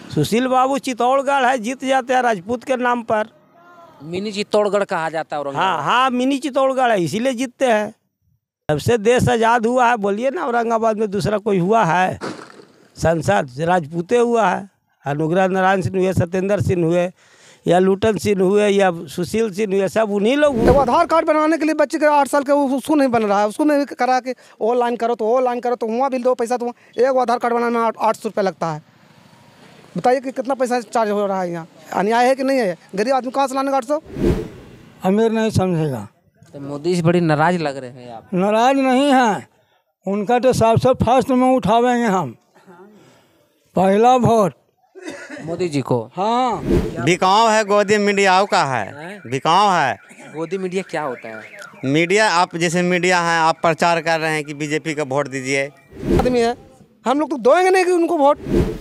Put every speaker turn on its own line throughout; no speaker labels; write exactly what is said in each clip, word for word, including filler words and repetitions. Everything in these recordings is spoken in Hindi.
सुशील बाबू चित्तौड़गढ़ है, जीत जाते हैं राजपूत के नाम पर।
मिनी चित्तौड़गढ़ कहा जाता है औरंगाबाद।
हाँ हाँ, मिनी चित्तौड़गढ़ है, इसीलिए जीतते हैं। जब से देश आज़ाद हुआ है, बोलिए ना औरंगाबाद में दूसरा कोई हुआ है सांसद? राजपूते हुआ है। अनुग्रह नारायण सिंह हुए, सत्येंद्र सिंह हुए, या लूटन सिंह हुए, या सुशील सिंह हुए, सब उन्हीं लोग हुए।
तो आधार कार्ड बनाने के लिए बच्चे के आठ साल के उसको नहीं बन रहा है, उसको नहीं करा के ऑनलाइन करो तो ऑनलाइन करो तो वहाँ भी दो पैसा, तो एक आधार कार्ड बनाने में आठ सौ रुपये लगता है। बताइए कि कितना पैसा चार्ज हो रहा है यहाँ। अन्याय है कि नहीं है? गरीब आदमी कहाँ से लाने आठ सौ?
अमीर नहीं समझेगा।
तो मोदी से बड़ी नाराज लग रहे हैं आप।
नाराज नहीं है, उनका तो सबसे फर्स्ट में उठावेंगे हम, पहला वोट
मोदी जी को।
हाँ,
बिकाव है, गोदी मीडिया का है, बिकाव है।
गोदी मीडिया क्या होता है?
मीडिया, आप जैसे मीडिया हैं, आप प्रचार कर रहे हैं कि बीजेपी का वोट दीजिए।
आदमी है, हम लोग तो दोएंगे नहीं कि उनको वोट।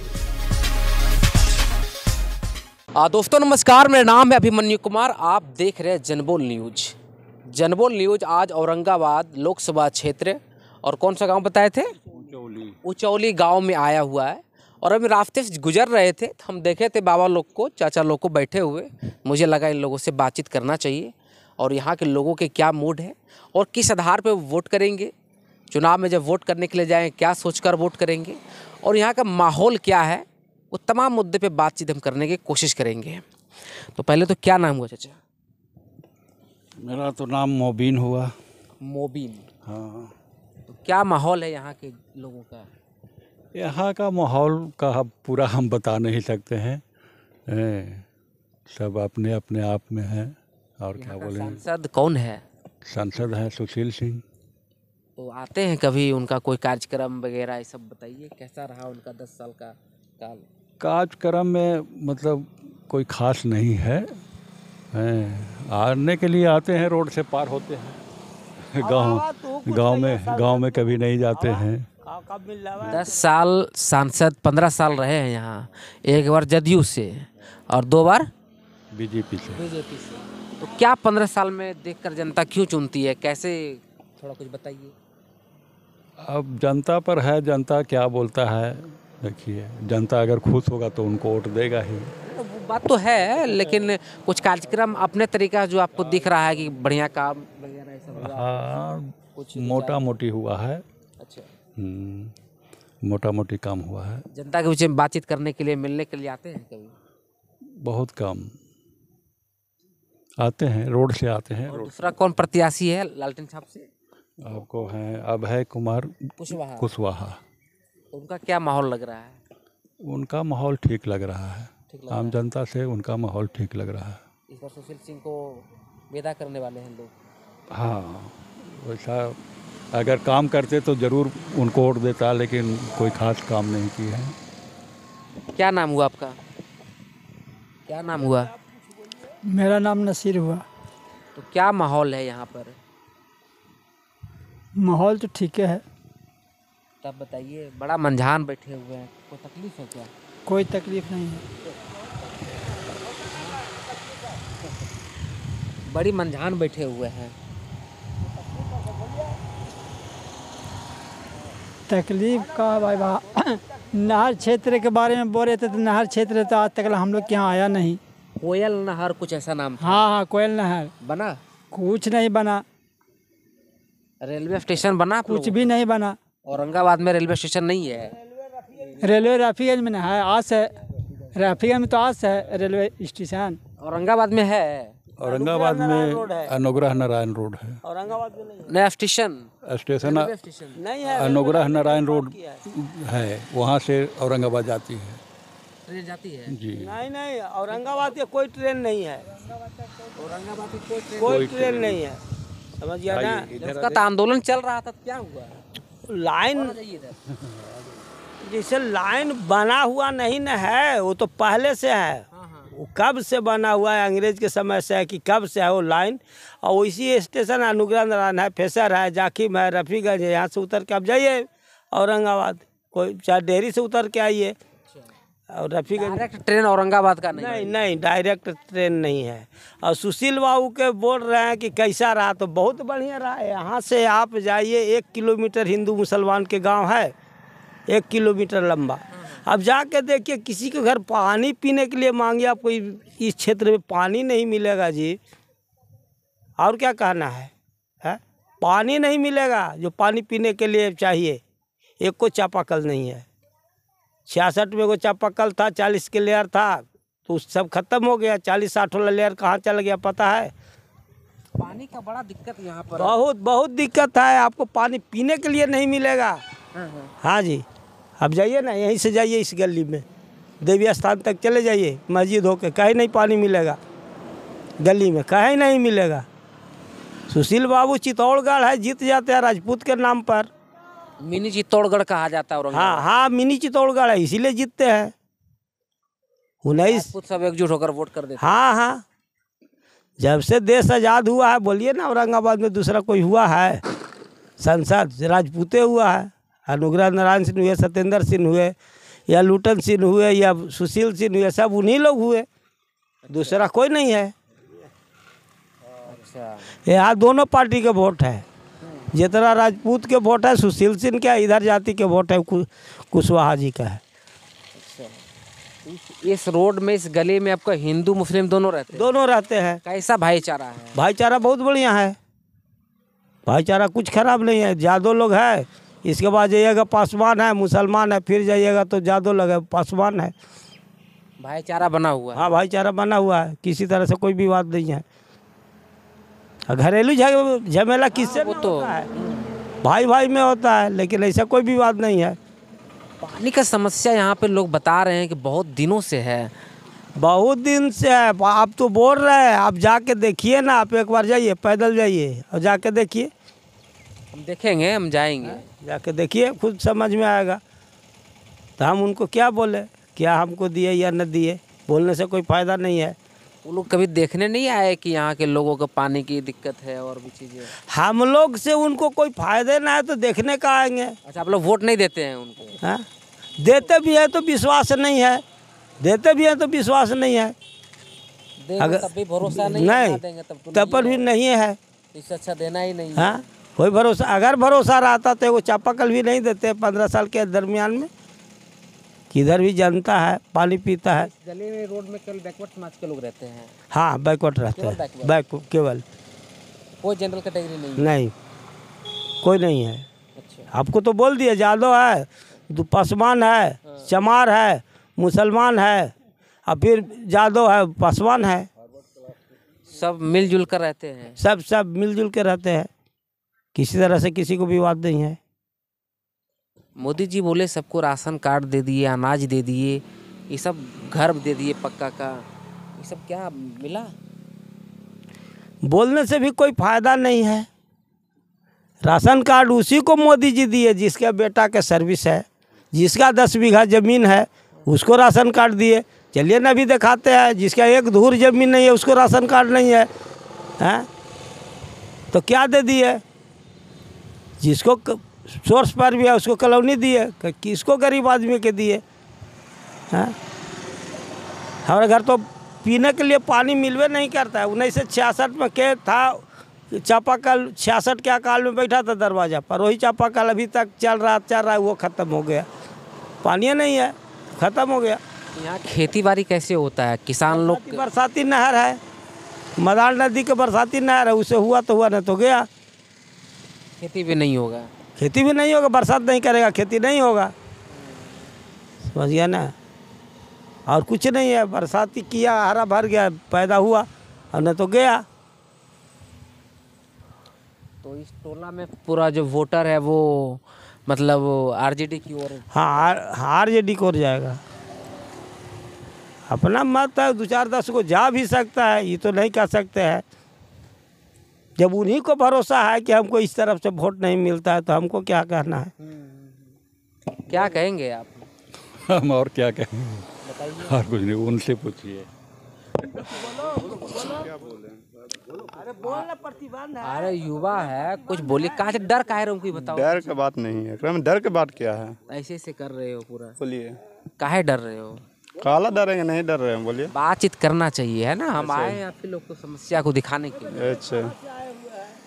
आ, दोस्तों नमस्कार, मेरा नाम है अभिमन्यु कुमार। आप देख रहे हैं जनबोल न्यूज। जनबोल न्यूज आज औरंगाबाद लोकसभा क्षेत्र और कौन सा गांव बताए थे? उचौली। उचौली गांव में आया हुआ है। और अभी रास्ते से गुजर रहे थे तो हम देखे थे बाबा लोग को, चाचा लोग को बैठे हुए। मुझे लगा इन लोगों से बातचीत करना चाहिए और यहाँ के लोगों के क्या मूड है और किस आधार पर वोट करेंगे, चुनाव में जब वोट करने के लिए जाएँ क्या सोचकर वोट करेंगे और यहाँ का माहौल क्या है, वो तमाम मुद्दे पे बातचीत हम करने की कोशिश करेंगे। तो पहले तो क्या नाम हुआ चाचा?
मेरा तो नाम मोबिन हुआ।
मोबिन।
हाँ।
तो क्या माहौल है यहाँ के लोगों का?
यहाँ का माहौल का हम पूरा हम बता नहीं सकते हैं, ए, सब अपने अपने आप में है। और क्या बोले,
सांसद कौन है?
सांसद है सुशील सिंह।
तो आते हैं कभी, उनका कोई कार्यक्रम वगैरह ये सब बताइए, कैसा रहा उनका दस साल का काल?
कार्यक्रम में मतलब कोई खास नहीं है, आने के लिए आते हैं, रोड से पार होते हैं, गांव गांव में गांव में कभी नहीं जाते हैं।
दस साल सांसद, पंद्रह साल रहे हैं यहाँ, एक बार जदयू से और दो बार
बीजेपी से।
बीजेपी से। तो क्या पंद्रह साल में देखकर जनता क्यों चुनती है, कैसे, थोड़ा कुछ बताइए।
अब जनता पर है, जनता क्या बोलता है। देखिए, जनता अगर खुश होगा तो उनको वोट देगा ही।
तो वो बात तो है, लेकिन कुछ कार्यक्रम अपने तरीका जो आपको दिख रहा है कि बढ़िया काम वगैरह ये सब?
हाँ, कुछ मोटा मोटी हुआ है।
अच्छा,
मोटा मोटी काम हुआ है।
जनता के बीच में बातचीत करने के लिए, मिलने के लिए आते हैं कभी?
बहुत कम आते हैं, रोड से आते हैं।
और दूसरा कौन प्रत्याशी है लालटेन छाप से?
आपको है अभय कुमार
कुशवाहा।
कुशवाहा।
उनका क्या माहौल लग रहा है?
उनका माहौल ठीक लग रहा है, आम जनता से उनका माहौल ठीक लग रहा है।
इस बार सुशील सिंह को विदा करने वाले हैं लोग।
हाँ, वैसा अगर काम करते तो ज़रूर उनको वोट देता, लेकिन कोई खास काम नहीं किए हैं।
क्या नाम हुआ आपका? क्या नाम हुआ?
मेरा नाम नसीर हुआ।
तो क्या माहौल है यहाँ पर?
माहौल तो ठीक है।
तब बताइए, बड़ा मंझान बैठे हुए हैं, कोई तकलीफ है क्या?
कोई तकलीफ नहीं है।
बड़ी मंझान बैठे हुए हैं।
तकलीफ का भाई बा नहर क्षेत्र के बारे में बोल रहे थे, तो नहर क्षेत्र तो आज तक हम लोग के यहाँ आया नहीं।
कोयल नहर कुछ ऐसा नाम था?
हाँ हाँ, कोयल नहर
बना?
कुछ नहीं बना।
रेलवे स्टेशन बना?
कुछ भी नहीं बना।
औरंगाबाद में रेलवे स्टेशन नहीं है?
रेलवे रफीगंज में है, आज से रफीगंज में तो आज से है रेलवे स्टेशन।
औरंगाबाद में है?
औरंगाबाद में अनुग्रह नारायण रोड है।
औरंगाबाद में नहीं
नया स्टेशन?
स्टेशन
नहीं है,
अनुग्रह नारायण रोड है, वहाँ से औरंगाबाद जाती है।
ट्रेन जाती है?
जी
नहीं नहीं, औरंगाबाद के कोई ट्रेन नहीं है।
औरंगाबाद की कोई ट्रेन?
कोई ट्रेन नहीं है, समझ गया ना।
उसका तो आंदोलन चल रहा था, क्या हुआ?
लाइन जैसे लाइन बना हुआ नहीं न है, वो तो पहले से है। वो कब से बना हुआ है, अंग्रेज के समय से है कि कब से है वो लाइन। और वैसी स्टेशन अनुग्रह नारायण है, फेसर है, जाकिम है, रफीगंज है। यहाँ से उतर के आप जाइए औरंगाबाद, कोई चाहे डेहरी से उतर के आइए। और रफीगंज
डायरेक्ट ट्रेन औरंगाबाद का नहीं?
नहीं नहीं, डायरेक्ट ट्रेन नहीं है। और सुशील बाबू के बोल रहे हैं कि कैसा रहा, तो बहुत बढ़िया रहा है। यहाँ से आप जाइए, एक किलोमीटर हिंदू मुसलमान के गांव है, एक किलोमीटर लंबा। अब जाके देखिए किसी के घर पानी पीने के लिए मांगे, आपको इस क्षेत्र में पानी नहीं मिलेगा जी, और क्या कहना है, है? पानी नहीं मिलेगा जो पानी पीने के लिए चाहिए। एक को चापाकल नहीं है। छियासठ में को चापाकल था, चालीस के लेयर था, तो सब खत्म हो गया। चालीस साठ वाला लेयर कहाँ चल गया पता है?
पानी का बड़ा दिक्कत यहाँ पर
बहुत बहुत दिक्कत है। आपको पानी पीने के लिए नहीं मिलेगा। हाँ जी, अब जाइए ना, यहीं से जाइए इस गली में, देवी स्थान तक चले जाइए, मस्जिद होके, कहीं नहीं पानी मिलेगा। गली में कहीं नहीं मिलेगा। सुशील बाबू चित्तौड़गढ़ है, जीत जाते हैं राजपूत के नाम पर।
मिनी चित्तौड़गढ़ कहा जाता है औरंगाबाद।
हाँ हाँ, मिनी चित्तौड़गढ़ है, इसीलिए जीतते हैं। उन्नीस
राजपूत सब एकजुट होकर वोट कर देते
हाँ हाँ, जब से देश आज़ाद हुआ है, बोलिए ना औरंगाबाद में दूसरा कोई हुआ है संसद? राजपूते हुआ है। अनुग्रह नारायण सिंह हुए, सत्येंद्र सिंह हुए, या लूटन सिंह हुए, या सुशील सिंह हुए, सब उन्हीं लोग हुए, दूसरा कोई नहीं है।
अच्छा,
यहाँ दोनों पार्टी के वोट है। जितना राजपूत के वोट है सुशील सिंह का, इधर जाति के वोट है कु, कुशवाहा जी का है।
इस, इस रोड में, इस गली में आपका हिंदू मुस्लिम दोनों रहते हैं?
दोनों रहते हैं।
कैसा भाईचारा है?
भाईचारा बहुत बढ़िया है, भाईचारा कुछ खराब नहीं है। जादव लोग है, इसके बाद जाइएगा पासवान है, मुसलमान है, फिर जाइएगा तो जादव लोग है, पासवान है।
भाईचारा बना हुआ है।
हाँ, भाईचारा बना हुआ है, किसी तरह से कोई विवाद नहीं है। घरेलू झ- झमेला किससे
वो
में
तो
होता है? भाई भाई में होता है, लेकिन ऐसा कोई विवाद नहीं है।
पानी का समस्या यहाँ पे लोग बता रहे हैं कि बहुत दिनों से है।
बहुत दिन से है। आप तो बोल रहे हैं, आप जाके देखिए ना, आप एक बार जाइए, पैदल जाइए और जाके देखिए।
हम देखेंगे, हम जाएंगे।
जाके देखिए, खुद समझ में आएगा। तो हम उनको क्या बोले, क्या हमको दिए या न दिए, बोलने से कोई फ़ायदा नहीं है।
वो लोग कभी देखने नहीं आए कि यहाँ के लोगों को पानी की दिक्कत है और भी चीज़ें?
हम लोग से उनको कोई फ़ायदे ना है तो देखने का आएंगे।
अच्छा, आप लोग वोट नहीं देते हैं उनको?
हाँ, देते भी है तो विश्वास नहीं है, देते भी हैं तो विश्वास नहीं है।
देंगे
अगर-
तब भी भरोसा नहीं,
नहीं,
ना देंगे तब तो
तब पर भी नहीं है।
इससे अच्छा देना ही नहीं है।
हाँ, कोई भरोसा, अगर भरोसा रहता तो वो चापाकल भी नहीं देते पंद्रह साल के दरमियान में। किधर भी जनता है, पानी पीता है।
गली में, रोड में केवल बैकवर्ड समाज के लोग रहते हैं?
हाँ, बैकवर्ड रहते
केवल
हैं,
backward?
बैक केवल,
कोई जनरल कैटेगरी नहीं है?
नहीं, कोई नहीं है।
अच्छा,
आपको तो बोल दिया, जादव है, दु- पासवान है, चमार है, मुसलमान है, और फिर जादव है, पासवान है,
सब मिलजुल कर रहते हैं।
सब सब मिलजुल के रहते हैं। किसी तरह से किसी को विवाद नहीं है।
मोदी जी बोले सबको राशन कार्ड दे दिए, अनाज दे दिए, ये सब घर दे दिए पक्का का, ये सब क्या मिला?
बोलने से भी कोई फायदा नहीं है। राशन कार्ड उसी को मोदी जी दिए जिसका बेटा का सर्विस है, जिसका दस बीघा ज़मीन है उसको राशन कार्ड दिए। चलिए ना, अभी दिखाते हैं, जिसका एक धूर ज़मीन नहीं है उसको राशन कार्ड नहीं है, हैं? तो क्या दे दिए? जिसको क- सोर्स पर भी है उसको कॉलोनी दिए, क- किसको गरीब आदमी के दिए, हैं? हमारे घर तो पीने के लिए पानी मिलवे नहीं करता है। उन्नीस सौ छियासठ में के था चापाकल, छियासठ के अकाल में बैठा था दरवाजा पर, वही चापाकल अभी तक चल रहा चल रहा है, वो ख़त्म हो गया। पानी नहीं है, ख़त्म हो गया।
यहाँ खेती बाड़ी कैसे होता है? किसान लोग
बरसाती- बरसाती नहर है, मदार नदी के बरसाती नहर है, उसे हुआ तो हुआ, नहीं तो गया।
खेती भी नहीं होगा।
खेती भी नहीं होगा, बरसात नहीं करेगा खेती नहीं होगा, समझ गया ना। और कुछ नहीं है, बरसाती किया, हरा भर गया, पैदा हुआ, और नहीं तो गया।
तो इस टोला में पूरा जो वोटर है वो मतलब आरजेडी की ओर?
हाँ, आर जे डी को जाएगा। अपना मत है, दो चार दस को जा भी सकता है, ये तो नहीं कह सकते हैं। जब उन्हीं को भरोसा है कि हमको इस तरफ से वोट नहीं मिलता है तो हमको क्या कहना है।
क्या कहेंगे आप?
हम और क्या कहें, और कुछ नहीं, उनसे पूछिए।
अरे युवा है, कुछ बोलिए, कहाँ से डर काहे रहे हो, कोई बताओ।
डर के बात नहीं है, एकरा में डर के बात क्या है?
ऐसे ऐसे कर रहे हो पूरा,
बोलिए,
काहे डर रहे हो?
काला डरेंगे, नहीं डर रहे हैं, बोलिए।
बातचीत करना चाहिए, है ना। हम आए हैं आपके लोग को समस्या को दिखाने के लिए।
अच्छा,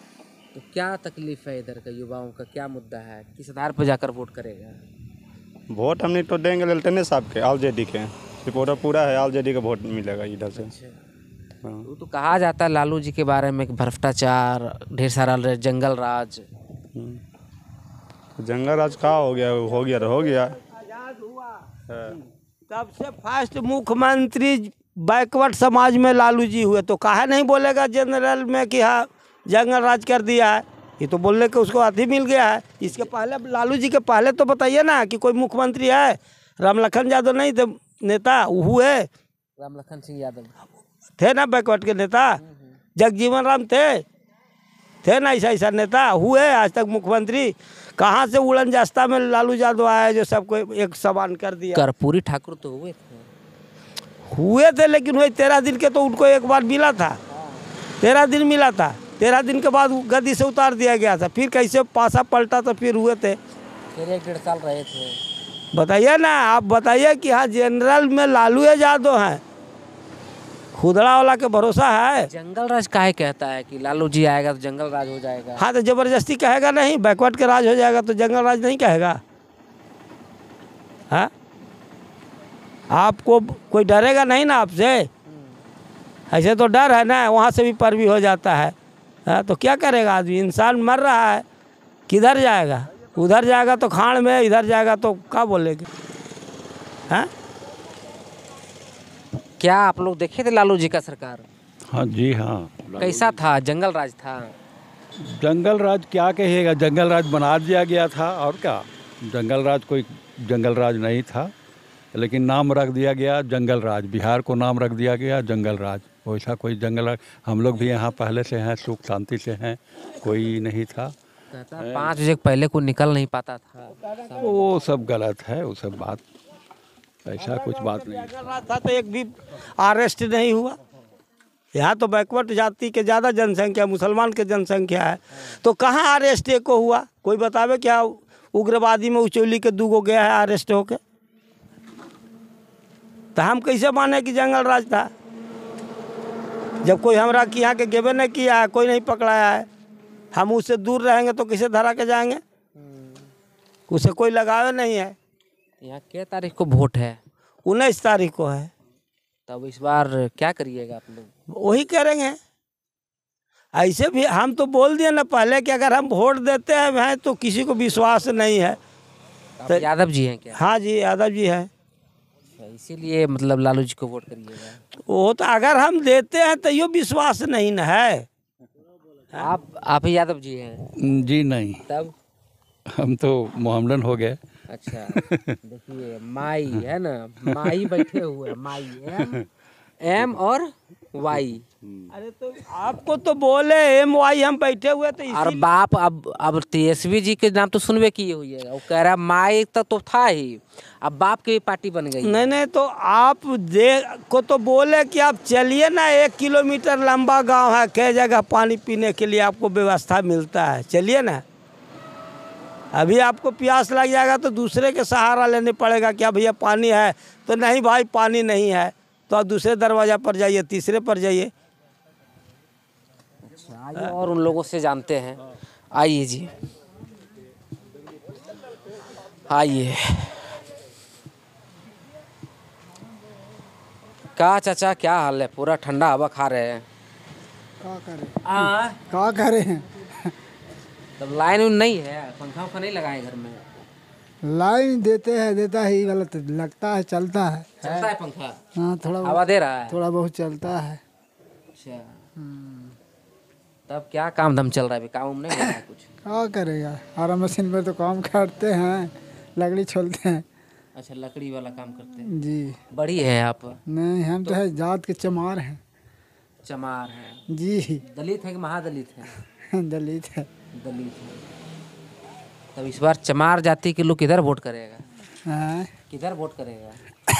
तो क्या तकलीफ है इधर का, युवाओं का क्या मुद्दा है, किस आधार पर जाकर वोट करेगा?
वोट हमने तो देंगे ललटने साहब के आलजेडी के रिपोर्टर पूरा है आलजेडी का वोट मिलेगा इधर से। हाँ।
वो तो कहा जाता है लालू जी के बारे में कि भ्रष्टाचार ढेर सारा जंगल राज।
जंगल राज कहाँ हो गया हो गया हो गया
सबसे फर्स्ट मुख्यमंत्री बैकवर्ड समाज में लालू जी हुए, तो काहे नहीं बोलेगा जनरल में कि हाँ जंगल राज कर दिया है। ये तो बोलने के उसको अति मिल गया है। इसके पहले लालू जी के पहले तो बताइए ना कि कोई मुख्यमंत्री है। रामलखन यादव नहीं थे नेता, हुए
रामलखन सिंह यादव
थे ना बैकवर्ड के नेता। जगजीवन राम थे थे ना ऐसा ऐसा नेता हुए आज तक मुख्यमंत्री। कहाँ से उड़न जास्ता में लालू यादव आया जो सबको एक समान कर दिया।
कर्पूरी ठाकुर तो हुए थे
हुए थे लेकिन वही तेरह दिन के तो उनको एक बार मिला था, तेरह दिन मिला था। तेरह दिन के बाद गद्दी से उतार दिया गया था। फिर कैसे पासा पलटा तो फिर हुए थे,
फिर एक डेढ़ साल रहे थे।
बताइए ना आप बताइए कि हाँ जनरल में लालू यादव हैं, खुदड़ा वाला के भरोसा है।
जंगल राज काहे कहता है कि लालू जी आएगा तो जंगल राज हो जाएगा।
हाँ तो जबरदस्ती कहेगा नहीं, बैकवर्ड के राज हो जाएगा तो जंगल राज नहीं कहेगा। हाँ आपको कोई डरेगा नहीं ना आपसे, ऐसे तो डर है ना, वहाँ से भी पर भी हो जाता है। हाँ तो क्या करेगा आदमी, इंसान मर रहा है, किधर जाएगा, उधर जाएगा तो खान में, इधर जाएगा तो क्या बोलेंगे। हाँ
क्या आप लोग देखे थे लालू जी का सरकार?
हाँ जी हाँ।
कैसा था? जंगल राज था?
जंगल राज क्या कहिएगा, जंगल राज बना दिया गया था और क्या। जंगल राज कोई जंगल राज नहीं था, लेकिन नाम रख दिया गया जंगल राज। बिहार को नाम रख दिया गया जंगल राज। वैसा कोई जंगल राज, हम लोग भी यहाँ पहले से हैं, सुख शांति से हैं, कोई नहीं था।
कहता है पाँच बजे पहले कोई निकल नहीं पाता था।
वो सब गलत है, वो सब बात, ऐसा कुछ बात नहीं।
जंगल राज था तो एक भी अरेस्ट नहीं हुआ। यहाँ तो बैकवर्ड जाति के ज़्यादा जनसंख्या, मुसलमान के जनसंख्या है, तो कहाँ अरेस्ट एक को हुआ? कोई बतावे क्या उग्रवादी में उचौली के दू गो गया है अरेस्ट होके? तो हम कैसे माने कि जंगल राज था जब कोई हमरा कि यहाँ के गेबे नहीं किया है, कोई नहीं पकड़ाया है। हम उससे दूर रहेंगे तो कैसे धरा के जाएंगे? उसे कोई लगावे नहीं है।
यहाँ क्या तारीख को वोट है?
उन्नीस तारीख को है।
तब इस बार क्या करिएगा आप लोग?
वही करेंगे। ऐसे भी हम तो बोल दिए ना पहले कि अगर हम वोट देते हैं भाई तो किसी को विश्वास नहीं है।
तो यादव जी हैं क्या?
हाँ जी यादव जी है,
इसीलिए मतलब लालू जी को वोट करिएगा।
वो तो अगर हम देते हैं तो यो विश्वास नहीं न है।
आप आप ही यादव जी हैं?
जी नहीं,
तब
हम तो मोहम्मदन हो गए।
अच्छा देखिए माई है ना, माई बैठे हुए हैं, माई एम एम और वाई।
अरे तो आपको तो बोले एम वाई हम बैठे हुए तो
और बाप अब अब तेजस्वी जी के नाम तो सुनबे किए हुई है। वो कह रहा माई तक तो था ही, अब बाप की भी पार्टी बन गई।
नहीं नहीं तो आप दे को तो बोले कि आप चलिए ना, एक किलोमीटर लंबा गांव है, कई जगह पानी पीने के लिए आपको व्यवस्था मिलता है, चलिए ना। अभी आपको प्यास लग जाएगा तो दूसरे के सहारा लेने पड़ेगा, क्या भैया पानी है? तो नहीं भाई पानी नहीं है, तो आप दूसरे दरवाज़ा पर जाइए, तीसरे पर जाइए।
अच्छा आइए और उन लोगों से जानते हैं। आइए जी, आइए। क्या चाचा क्या हाल है? पूरा ठंडा हवा खा रहे हैं।
क्या करें
हाँ
क्या करें
तब लाइन उन नहीं है, पंखा उखा नहीं लगाए घर में?
लाइन देते हैं, देता है गलत लगता है, चलता है।
चलता है पंखा?
हाँ थोड़ा
हवा दे रहा है?
थोड़ा बहुत चलता है।
अच्छा तब क्या काम धाम चल रहा है? अभी काम नहीं हो रहा है कुछ?
क्या करेगा, हरा मशीन पे तो काम करते हैं, लकड़ी छोलते हैं।
अच्छा लकड़ी वाला काम करते हैं
जी।
बड़ी है आप?
नहीं हम तो है जात के चमार हैं।
चमार है
जी।
दलित है कि महादलित है?
दलित है।
दलित है। तब इस बार चमार जाति के लोग किधर वोट करेगा?
हाँ।
किधर वोट करेगा?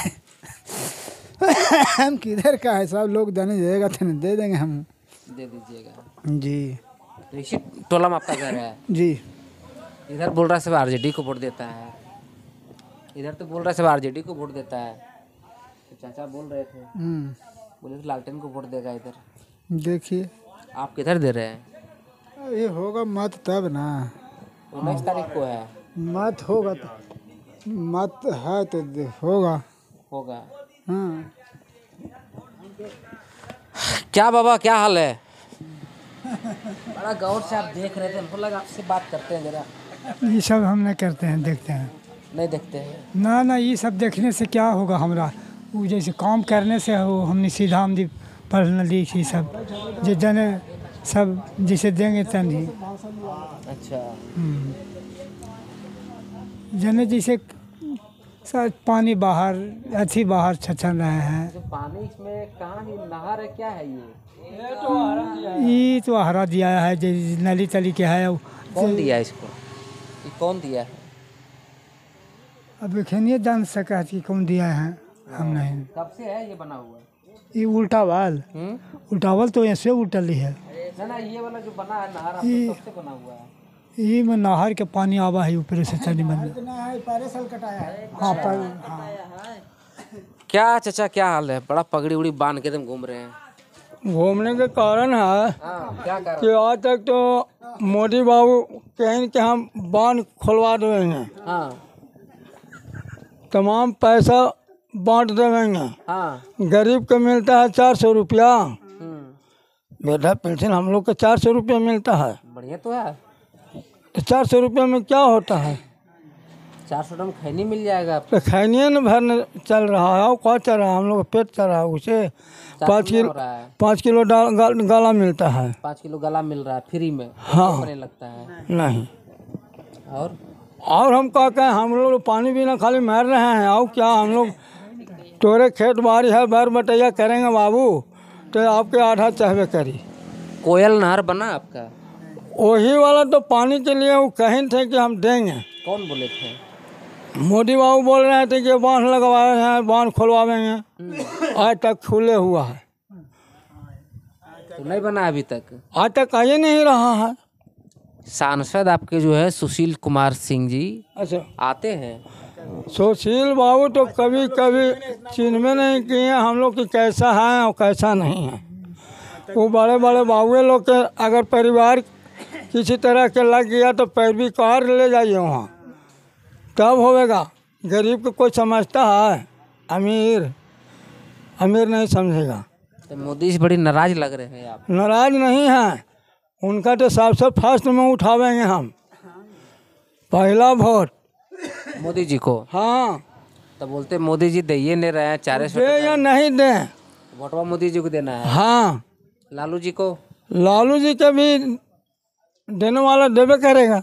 हम किधर का है, सब लोग देने देगा तो दे देंगे हम।
दे दीजिएगा
जी।
तो इसी टोला में आपका घर है?
जी।
इधर बोल रहा है सब आरजेडी को वोट देता है, इधर तो बोल रहा है सब आरजेडी को वोट देता है। तो चाचा बोल रहे थे, बोले तो लालटेन को वोट देगा इधर।
देखिए
आप किधर दे रहे हैं?
ये होगा मत तब ना,
उन्नीस तारीख को है।
मत होगा तो
मत है तो दे- होगा।
होगा।
हाँ
क्या बाबा क्या हाल है? बड़ा गौर से आप देख रहे थे, हमको लगा आपसे बात करते हैं जरा।
ये सब हम नहीं करते हैं, देखते हैं
नहीं देखते हैं।
ना ना, ये सब देखने से क्या होगा हमरा। वो जैसे काम करने से हो, हमने सीधा हमने पढ़ना लिखी सब जो जने सब जैसे देंगे तभी।
अच्छा।
जने जैसे सर पानी बाहर अच्छी बाहर छछन रहे हैं।
जो पानी इसमें कहाँ ही नहर है, क्या है ये?
ये तो हरा दिया है, जैसे नली तली के है।
कौन दिया है इसको? ये कौन दिया है?
अब एखनिए जान सका कि कौन दिया है, हम नहीं।
कब से है ये बना हुआ?
ये उल्टा वाल
हम्म?
उल्टा वाल तो ऐसे उल्टल ही है।
ना ना, ये वाला जो बना है नहर आपको कब से बना हुआ है?
ये में नहर के पानी आवा है ऊपर से चली बन। हाँ पर हाँ।
क्या चाचा क्या हाल है? बड़ा पगड़ी उड़ी बांध के तुम घूम रहे हैं।
घूमने के कारण है
हाँ, क्या कर
कि आज तक तो मोदी बाबू कहें कि हम बांध खुलवा देंगे,
हाँ
तमाम पैसा बांट देंगे,
हाँ।
गरीब को मिलता है चार सौ रुपया,
हम्म,
वृद्धा पेंशन हम लोग को चार सौ रुपया मिलता है।
बढ़िया तो है।
तो चार सौ रुपया में क्या होता है?
चार सौ टन खैनी मिल जाएगा आपको।
तो खैनिए न भरने चल रहा है, और क्या चल रहा है? हम लोग का पेट चल रहा है, उसे पाँच
किलो
किलो
हो रहा है।
पाँच किलो डा- गा- गाला मिलता है।
पाँच किलो गला मिल रहा है फ्री में।
हाँ।
बने लगता है।
नहीं,
और
और हम क्या कहें, हम लोग पानी बिना खाली मर रहे हैं। और क्या हम लोग तोरे खेत बाड़ी है, बैर बटैया करेंगे बाबू तो आपके आधा चाहबे करी।
कोयल नहर बना आपका?
वही वाला तो पानी के लिए वो कहीं थे कि हम देंगे।
कौन बोले थे?
मोदी बाबू बोल रहे थे कि बांध लगवा रहे हैं, बांध खुलवाएंगे। आज तक खुले हुआ है,
तो नहीं बना अभी तक।
आज तक आ ही नहीं रहा है।
सांसद आपके जो है सुशील कुमार सिंह जी
अच्छा,
आते हैं।
सुशील बाबू तो कभी कभी चिन्ह नहीं किए हम लोग की कैसा है और कैसा नहीं है। वो बड़े बड़े बाबुए लोग के अगर परिवार किसी तरह के लग गया तो पैरवी कार ले जाइए वहाँ, तब होएगा। गरीब को कोई समझता है? अमीर अमीर नहीं समझेगा।
तो मोदी जी बड़ी नाराज लग रहे हैं आप।
नाराज नहीं है, उनका तो सबसे फर्स्ट में उठावेंगे हम, पहला वोट
मोदी जी को।
हाँ,
तो बोलते मोदी जी दे ही नहीं रहे हैं चारे सौ
दे या नहीं दे।
वोटवा मोदी जी को देना है।
हाँ,
लालू जी को?
लालू जी के भी देने वाला देवे करेगा।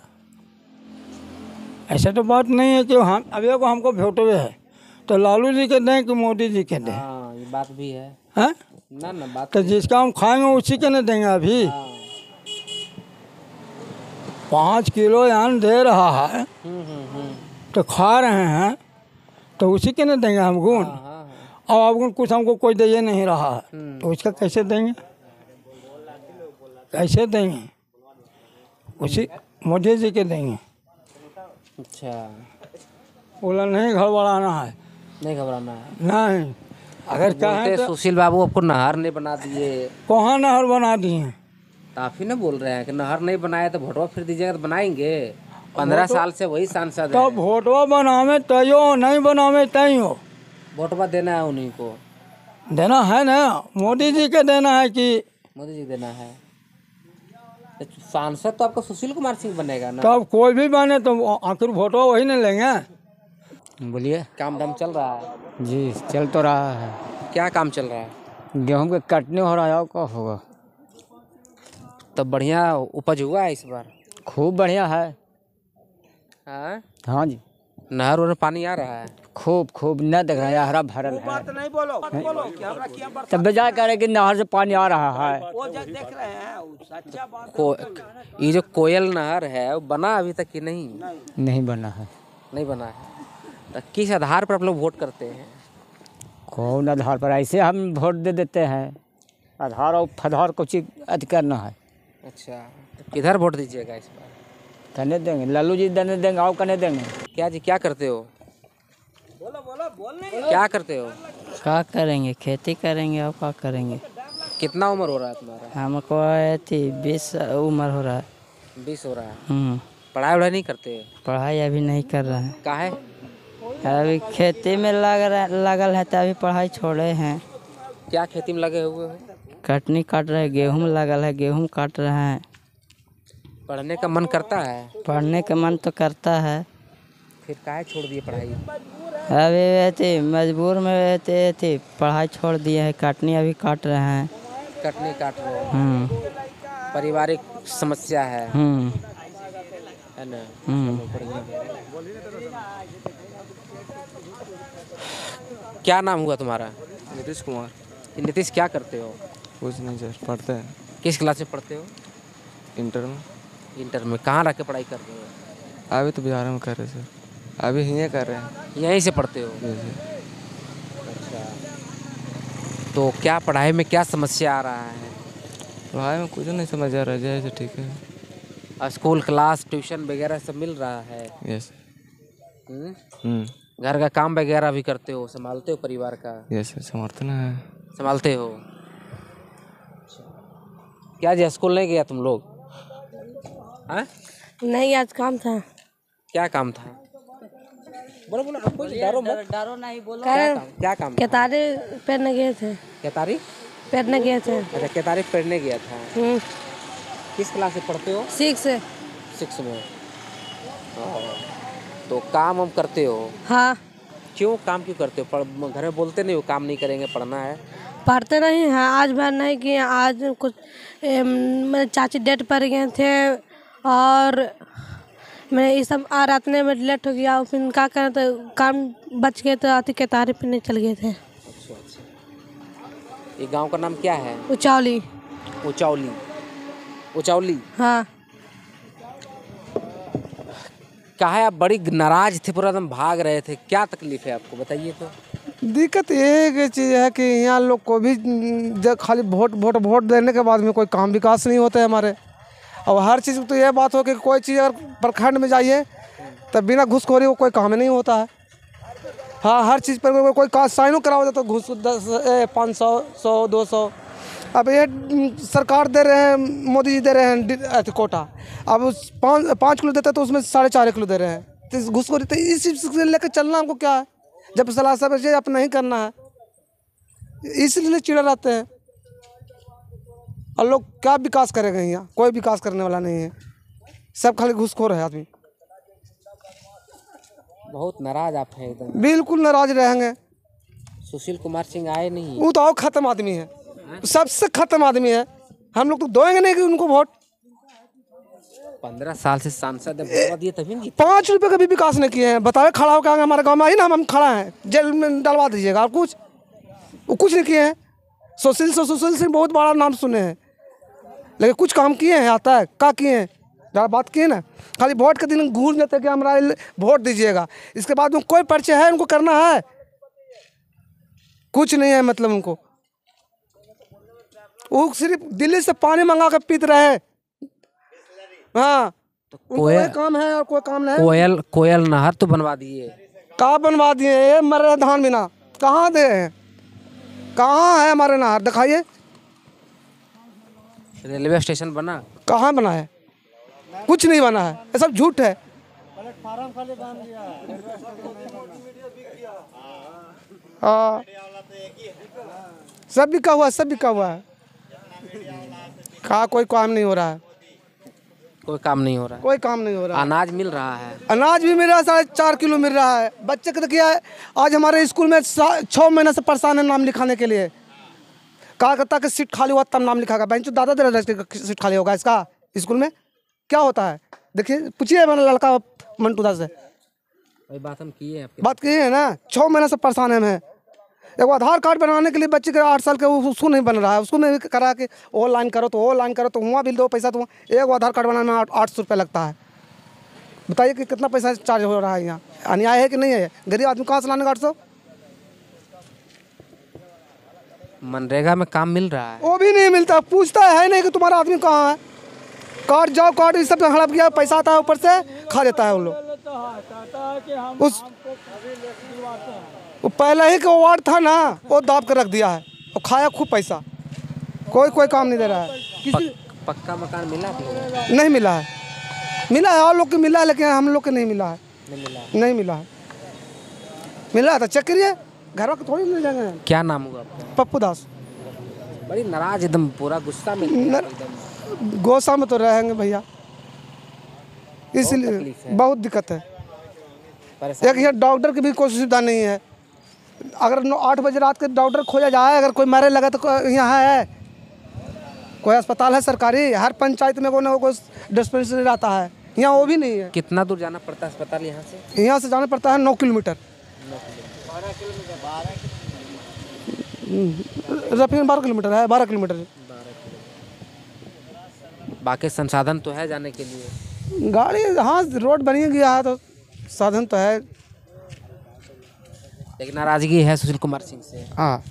ऐसा तो बात नहीं है कि हम अभी को हमको वोटवे है तो लालू जी के दें कि मोदी जी के दें।
हाँ, ये बात भी है।
हैं?
ना ना बात
तो जिसका हम खाएंगे उसी के न देंगे। अभी
हाँ।
पाँच किलो यान दे रहा है
हम्म हम्म हम्म।
तो खा रहे हैं तो उसी के न देंगे हम गुण।
हाँ हाँ।
और अब गुण कुछ हमको कोई दे ही नहीं रहा है
हम्म।
तो उसका कैसे देंगे? कैसे देंगे? उसी मोदी जी के देंगे।
अच्छा,
बोला नहीं गड़बड़ाना है।
नहीं घबराना है।
नहीं, अगर कहें
बोलते
तो
सुशील बाबू आपको नहर नहीं बना दिए।
कहाँ नहर बना दिए?
तो आप ही ना बोल रहे हैं कि नहर नहीं बनाए तो वोटवा फिर दीजिएगा तो बनाएंगे। पंद्रह साल से वही सांसद
तो
है।
वोटवा बनावे तयो, नहीं बनावे तयो।
वोटवा देना है उन्हीं को।
देना है ना, मोदी जी के देना है कि
मोदी जी देना है। तो सांसद तो आपका सुशील कुमार सिंह बनेगा ना।
तब कोई भी बने तो आखिर वोटवा वही नहीं लेंगे।
बोलिए।
काम धाम चल रहा है?
जी चल तो रहा है।
क्या काम चल रहा है?
गेहूं के कटने हो रहा है, और क्या होगा।
तो बढ़िया उपज हुआ है इस बार?
खूब बढ़िया है।
हाँ,
हाँ जी,
नहर और पानी आ रहा है?
खूब खूब न देख रहा है, हरा भरल है।
नहीं बोलो बोलो कि हमरा किया बरसात
तब बजा करे कि नहर से पानी आ रहा है।
वो जब देख रहे हैं वो सच्चा बात
को ये जो कोयल नहर है वो बना अभी तक कि नहीं?
नहीं बना है।
नहीं बना है। तो किस आधार पर आप लोग वोट करते हैं?
कौन आधार पर? ऐसे हम वोट दे देते हैं। आधार और फधार को चीज अति करना है।
अच्छा, तो किधर वोट दीजिएगा इस बार?
कने देंगे लालू जी, देने देंगे और कने देंगे।
क्या जी क्या करते हो?
बोलो बोलो बोल नहीं
क्या करते हो?
क्या करेंगे, खेती करेंगे और क्या करेंगे।
कितना उम्र हो रहा है तुम्हारा?
हमको थी बीस उम्र हो रहा है।
बीस हो रहा है।
हम्म,
पढ़ाई वढ़ाई नहीं करते?
पढ़ाई अभी नहीं कर रहे हैं।
काहे?
अभी खेती में लग रहा लगल है तो अभी पढ़ाई छोड़े हैं।
क्या खेती में लगे हुए हो?
कटनी काट रहे हैं, गेहूँ लगल है, गेहूँ काट रहे हैं।
पढ़ने का मन करता है?
पढ़ने का मन तो करता है।
फिर काहे छोड़ दिए पढ़ाई?
अभी वैसे मजबूर में रहते थे, पढ़ाई छोड़ दिए है। कटनी अभी काट रहे हैं।
कटनी काट रहे हो?
हम्म
पारिवारिक समस्या है,
हम्म
है ना?
हम्म
क्या नाम हुआ तुम्हारा?
नीतीश कुमार।
ये नीतीश क्या करते हो?
कुछ नहीं सर, पढ़ते हैं
किस क्लास में पढ़ते हो?
इंटर में।
इंटर में। कहाँ रह के पढ़ाई कर रहे हो?
अभी तो बिहार में कर रहे सर, अभी यहीं कर रहे हैं।
यहीं से पढ़ते हो?
जैसे
अच्छा, तो क्या पढ़ाई में क्या समस्या आ रहा है?
पढ़ाई में कुछ नहीं समझ आ रहा है, जैसे ठीक है।
और स्कूल क्लास ट्यूशन वगैरह सब मिल रहा है?
यस।
हम्म?
हम्म
घर का काम वगैरह भी करते हो, संभालते हो परिवार का?
यस, समर्थन है।
संभालते हो? क्या जी स्कूल नहीं गया तुम लोग? हाँ?
नहीं, आज काम था।
क्या काम था? बोलो बोलो, आपको डरो मत।
डरो नहीं, बोलो।
क्या काम? क्या काम?
केतारी पेरने गए थे।
केतारी
पेरने गए थे।
अच्छा, केतारी पेरने गया था।
हम्म
किस क्लास से पढ़ते हो?
सिक्स।
सिक्स में। तो काम हम करते हो?
हाँ।
क्यों काम क्यों करते हो? पढ़ घर में बोलते नहीं हो काम नहीं करेंगे, पढ़ना है?
पढ़ते नहीं हैं, आज भर नहीं किए। आज कुछ ए, मेरे चाची डेट पर गए थे और मैं ये सब आ रात में लेट हो गया। फिर क्या करें तो काम बच गए तो आती केतारी पे नहीं चल गए थे।
अच्छा अच्छा। ये गांव का नाम क्या है?
उचौली।
उचौली। उचौली।
हाँ।
कहा आप बड़ी नाराज थे, पूरा एकदम भाग रहे थे, क्या तकलीफ है आपको बताइए तो?
दिक्कत ये चीज़ है कि यहाँ लोग को भी जब खाली वोट वोट वोट देने के बाद में कोई काम विकास नहीं होता है हमारे। और हर चीज़ तो ये बात हो कि कोई चीज़ अगर प्रखंड में जाइए तब बिना घूसखोरी को कोई काम नहीं होता है। हाँ, हर चीज़ पर कोई काज साइनो कराओ तो घूस दस पाँच सौ सौ दो सौ। अब ये सरकार दे रहे हैं, मोदी जी दे रहे हैं कोटा। अब उस पाँच पाँच किलो देते हैं तो उसमें साढ़े चार किलो दे रहे हैं। तो घूसखोरी तो इस चीज़ से लेकर चलना हमको क्या है? जब सलाह सब ये आप नहीं करना है, इसलिए चिड़ा रहते हैं। और लोग क्या विकास करेंगे? यहाँ कोई विकास करने वाला नहीं है, सब खाली घूसखोर है आदमी।
बहुत नाराज आप हैं एकदम।
बिल्कुल नाराज रहेंगे।
सुशील कुमार सिंह आए नहीं?
वो तो और खत्म आदमी है, सबसे खत्म आदमी है। हम लोग तो दोएंगे नहीं कि उनको वोट।
पंद्रह साल से सांसद है, दिए तभी नहीं जीते।
पाँच रुपए का भी विकास नहीं किए हैं। बताओ, खड़ा होकर हमारे गांव में आई ना, हम खड़ा हैं, जेल में डलवा दीजिएगा। और कुछ वो कुछ नहीं किए हैं। सुशील से सुशील सिंह बहुत बड़ा नाम सुने हैं, लेकिन कुछ काम किए हैं? आता है क्या किए हैं? ज़्यादा बात किए ना, खाली वोट के दिन घूर जाते कि हमारा वोट दीजिएगा। इसके बाद में कोई परिचय है उनको करना है? कुछ नहीं है मतलब उनको। वो सिर्फ दिल्ली से पानी मंगा कर पीते रहे। हाँ,
तो
कोई काम है और कोई काम नहीं।
कोयल कोयल नहर तो बनवा दिए।
कहाँ बनवा दिए? ये मर रहे धान बिना, कहाँ दे हैं? कहाँ है हमारे नहर? दिखाइए।
रेलवे स्टेशन बना?
कहाँ बना है? कुछ नहीं बना है, ये सब झूठ है। हाँ, सब बिका हुआ है, सब बिका हुआ है। कहाँ कोई काम नहीं हो रहा है?
कोई काम नहीं हो रहा है?
कोई काम नहीं हो रहा है।
अनाज मिल रहा है?
अनाज भी मिल रहा है, साढ़े चार किलो मिल रहा है। बच्चे को देखिए, आज हमारे स्कूल में छः महीने से परेशान है नाम लिखाने के लिए। कहा करता कि सीट खाली हुआ तब नाम लिखागा। बहन जो दादा दे रहा सीट खाली होगा इसका स्कूल में? क्या होता है? देखिए, पूछिए मेरा लड़का मंटू दा से।
वही बात हम किए हैं,
बात किए है ना। छः महीने से परेशान है मैं। एक आधार कार्ड बनाने के लिए बच्चे के आठ साल के उसको नहीं बन रहा है। उसको नहीं करा के ऑनलाइन करो तो ऑनलाइन करो तो वहाँ बिल दो पैसा, तो एक आधार कार्ड बनाने में आठ सौ रुपये लगता है। बताइए कि कितना पैसा चार्ज हो रहा है यहाँ। अन्याय है कि नहीं है? गरीब आदमी कहाँ से लाने का आठ सौ?
मनरेगा में काम मिल रहा है?
वो भी नहीं मिलता। पूछता है नहीं कि तुम्हारा आदमी कहाँ है। कार्ड जाओ, कार्ड इस सब हड़प गया, पैसा आता है ऊपर से खा लेता है उन लोग। उस वो पहले ही का वार्ड था ना, वो दाब कर रख दिया है और खाया खूब पैसा। कोई कोई काम नहीं दे रहा है। किसी
पक, पक्का मकान मिला आप लोगों को?
नहीं मिला है। मिला है और लोग को मिला है, लेकिन हम लोग को नहीं मिला है।
नहीं मिला?
नहीं मिला है। मिल रहा था, चेक करिए, घर में थोड़ी मिल जाएंगे।
क्या नाम होगा आपका?
पप्पू दास।
बड़ी नाराज एकदम, पूरा गुस्सा में एकदम।
गोसा में तो रहेंगे भैया, इसलिए बहुत दिक्कत है। एक यहाँ डॉक्टर की भी कोई सुविधा नहीं है। अगर नौ आठ बजे रात के डॉक्टर खोजा जाए, अगर कोई मरे लगा तो यहाँ है कोई अस्पताल है सरकारी? हर पंचायत में कोई ना कोई डिस्पेंसरी रहता है, यहाँ वो भी नहीं है।
कितना दूर जाना पड़ता है अस्पताल यहाँ से?
यहाँ से जाना पड़ता है नौ किलोमीटर। रफी बारह किलोमीटर है, बारह किलोमीटर।
बाकी संसाधन तो है जाने के लिए?
गाड़ी, हाँ रोड बनी गया है तो साधन तो है,
लेकिन नाराजगी है सुशील कुमार सिंह से।
हाँ।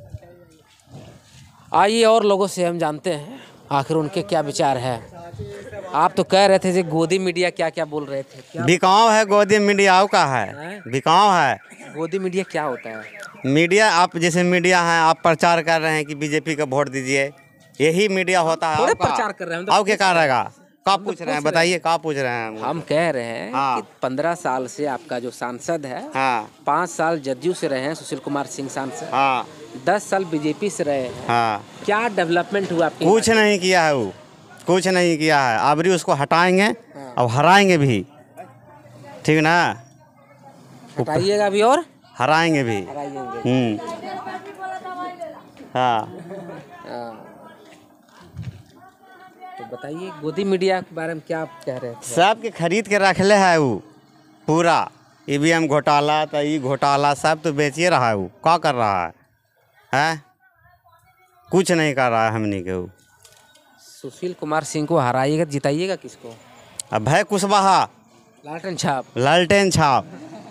आइए और लोगों से हम जानते हैं आखिर उनके क्या विचार है। आप तो कह रहे थे जी गोदी मीडिया क्या क्या बोल रहे थे? क्या
बिकाव है गोदी मीडिया का है, बिकाव है।
गोदी मीडिया क्या होता है?
मीडिया, आप जैसे मीडिया है, आप प्रचार कर रहे हैं कि बीजेपी का वोट दीजिए, यही मीडिया होता है।
थोड़े प्रचार कर रहे हैं,
आप क्या कह रहेगा? क्या पूछ रहे हैं बताइए, क्या पूछ रहे हैं?
हम कह रहे हैं
हाँ।
कि पंद्रह साल से आपका जो सांसद है,
हाँ।
पाँच साल जदयू से रहे हैं सुशील कुमार सिंह सांसद,
हाँ।
दस साल बीजेपी से रहे हैं,
हाँ।
क्या डेवलपमेंट हुआ आपके?
कुछ नहीं किया है, वो कुछ नहीं किया है। अबरी उसको हटाएंगे और हराएंगे भी, ठीक ना?
हटाइएगा भी और
हराएंगे भी। हम्म, हाँ।
तो बताइए गोदी मीडिया के बारे में क्या आप कह रहे थे?
सब के खरीद के रखले है वो पूरा। ईवीएम घोटाला तो ये घोटाला सब तो बेचिए रहा है। वो क्या कर रहा है? हैं? कुछ नहीं कर रहा है हमने के। वो
सुशील कुमार सिंह को हराइएगा, जिताइएगा किसको?
अब है कुशवाहा,
लालटेन छाप।
लालटेन छाप,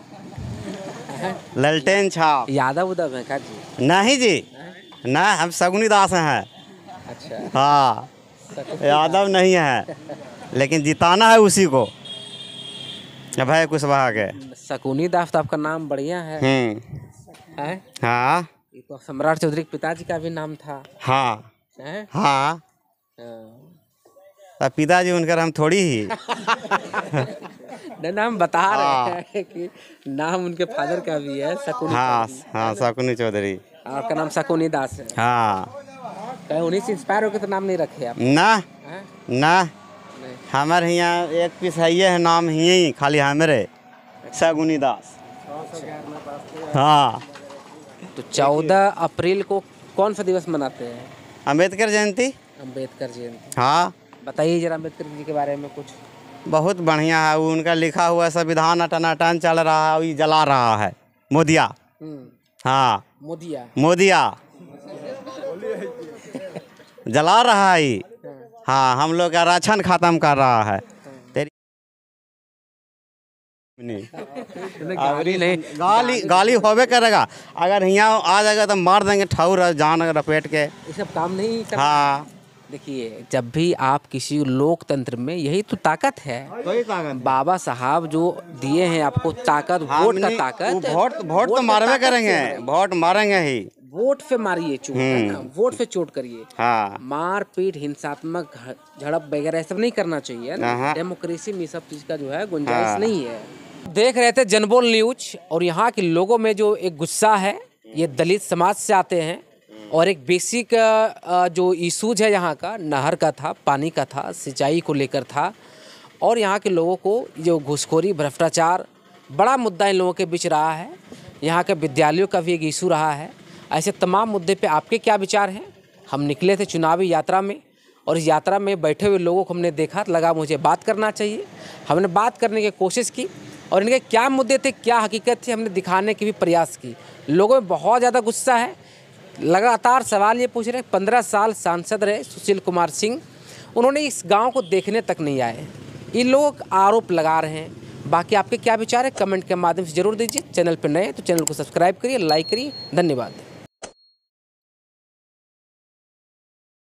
लालटेन छाप।
यादव उदव है क्या जी?
नहीं जी, ना, हम सगुनी दास हैं।
अच्छा।
हाँ, यादव नहीं है, लेकिन जिताना है उसी को। अब है कुशवाहा के।
शकुनी दास तो आपका नाम बढ़िया है।
हम्म,
है?
हाँ।
ये तो सम्राट चौधरी के पिताजी का भी नाम था।
हाँ।
है?
हाँ। अब पिताजी उनकर हम थोड़ी ही
नहीं, नाम बता रहे हैं कि नाम उनके फादर का भी है शकुनी।
हाँ हाँ, शकुनी चौधरी।
आपका नाम शकुनी दास है।
हाँ।
कहीं उन्हीं से इंस्पायर होकर तो नाम नहीं रखे आप?
ना
है?
ना, हमारे यहाँ एक पीस है, ये है नाम ही खाली हमारे शकुनी दास। हाँ।
तो चौदह अप्रैल को कौन सा दिवस मनाते हैं?
अम्बेडकर जयंती।
अम्बेडकर जयंती।
हाँ।
बताइए जरा अम्बेडकर जी के बारे में कुछ।
बहुत बढ़िया है, वो उनका लिखा हुआ संविधान टनाटन चल रहा है, वो जला रहा है मोदिया। हाँ,
मोदिया
मोदिया जला रहा है। हाँ, हम लोग का राशन खत्म कर रहा है। तेरी
गाली नहीं,
गाली गाली होबे करेगा। अगर यहाँ आ जाएगा तो मार देंगे ठाउर जान रपेट के।
ये सब काम नहीं करना।
हाँ।
देखिए, जब भी आप किसी लोकतंत्र में, यही तो ताकत है।
कोई ताकत।
बाबा साहब जो दिए हैं आपको ताकत, वोट का ताकत।
वोट वोट तो मारवे करेंगे, वोट मारेंगे ही।
वोट पे मारिए चोट, है ना? वोट पे चोट करिए।
हाँ।
मार पीट, हिंसात्मक झड़प वगैरह सब नहीं करना चाहिए ना। डेमोक्रेसी में सब चीज का जो है गुंजाइश
हाँ।
नहीं है। देख रहे थे जनबोल न्यूज, और यहाँ के लोगों में जो एक गुस्सा है, ये दलित समाज से आते हैं, और एक बेसिक जो इशूज है यहाँ का, नहर का था, पानी का था, सिंचाई को लेकर था, और यहाँ के लोगों को जो घूसखोरी, भ्रष्टाचार बड़ा मुद्दा इन लोगों के बीच रहा है। यहाँ के विद्यालयों का भी एक इशू रहा है। ऐसे तमाम मुद्दे पे आपके क्या विचार हैं? हम निकले थे चुनावी यात्रा में, और इस यात्रा में बैठे हुए लोगों को हमने देखा, लगा मुझे बात करना चाहिए। हमने बात करने की कोशिश की, और इनके क्या मुद्दे थे, क्या हकीकत थी, हमने दिखाने की भी प्रयास की। लोगों में बहुत ज़्यादा गुस्सा है। लगातार सवाल ये पूछ रहे हैं, पंद्रह साल सांसद रहे सुशील कुमार सिंह, उन्होंने इस गांव को देखने तक नहीं आए। इन लोग आरोप लगा रहे हैं। बाकी आपके क्या विचार है, कमेंट के माध्यम से जरूर दीजिए। चैनल पर नए तो चैनल को सब्सक्राइब करिए, लाइक करिए। धन्यवाद।